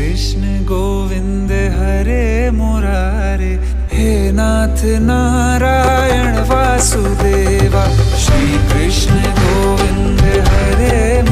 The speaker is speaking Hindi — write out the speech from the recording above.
कृष्ण गोविंद हरे मुरारे, हे नाथ नारायण वासुदेवा। श्री कृष्ण गोविंद हरे